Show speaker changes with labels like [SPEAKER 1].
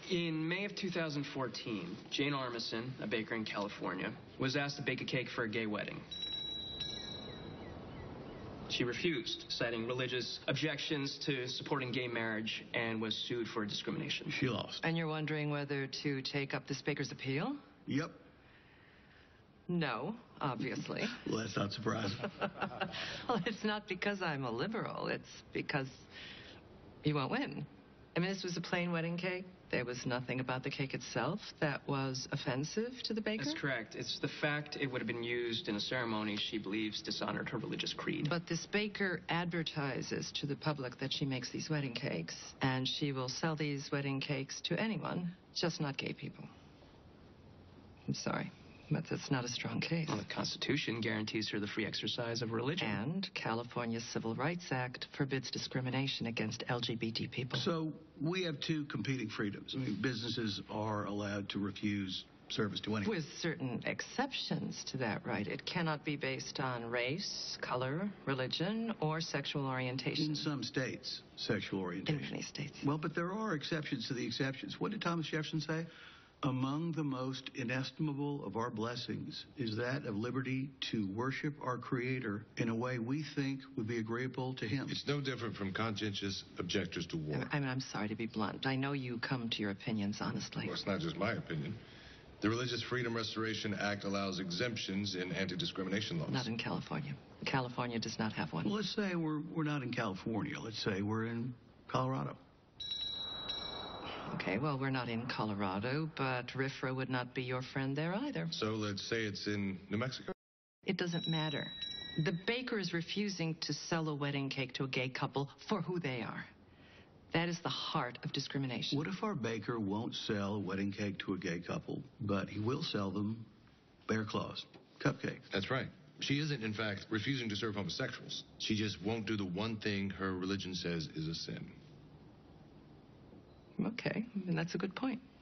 [SPEAKER 1] In May of 2014, Jane Armisen, a baker in California, was asked to bake a cake for a gay wedding. She refused, citing religious objections to supporting gay marriage, and was sued for discrimination.
[SPEAKER 2] She lost.
[SPEAKER 3] And you're wondering whether to take up this baker's appeal?
[SPEAKER 2] Yep.
[SPEAKER 3] No, obviously.
[SPEAKER 2] Well, that's not surprising.
[SPEAKER 3] Well, it's not because I'm a liberal. It's because you won't win. I mean, this was a plain wedding cake. There was nothing about the cake itself that was offensive to the baker?
[SPEAKER 1] That's correct. It's the fact it would have been used in a ceremony she believes dishonored her religious creed.
[SPEAKER 3] But this baker advertises to the public that she makes these wedding cakes, and she will sell these wedding cakes to anyone, just not gay people. I'm sorry, but that's not a strong case.
[SPEAKER 1] Well, the Constitution guarantees her the free exercise of religion.
[SPEAKER 3] And California's Civil Rights Act forbids discrimination against LGBT people.
[SPEAKER 2] So we have two competing freedoms. I mean, businesses are allowed to refuse service to anyone.
[SPEAKER 3] With certain exceptions to that right. It cannot be based on race, color, religion, or sexual orientation.
[SPEAKER 2] In some states, sexual orientation.
[SPEAKER 3] In many states.
[SPEAKER 2] Well, but there are exceptions to the exceptions. What did Thomas Jefferson say? Among the most inestimable of our blessings is that of liberty to worship our Creator in a way we think would be agreeable to Him.
[SPEAKER 4] It's no different from conscientious objectors to war.
[SPEAKER 3] I'm sorry to be blunt. I know you come to your opinions honestly.
[SPEAKER 4] Well, it's not just my opinion. The Religious Freedom Restoration Act allows exemptions in anti-discrimination laws.
[SPEAKER 3] Not in California. California does not have one.
[SPEAKER 2] Well, let's say we're not in California. Let's say we're in Colorado.
[SPEAKER 3] Okay, well, we're not in Colorado, but RFRA would not be your friend there either.
[SPEAKER 4] So let's say it's in New Mexico.
[SPEAKER 3] It doesn't matter. The baker is refusing to sell a wedding cake to a gay couple for who they are. That is the heart of discrimination.
[SPEAKER 2] What if our baker won't sell a wedding cake to a gay couple, but he will sell them bear claws, cupcakes?
[SPEAKER 4] That's right. She isn't, in fact, refusing to serve homosexuals. She just won't do the one thing her religion says is a sin.
[SPEAKER 3] Okay, and that's a good point.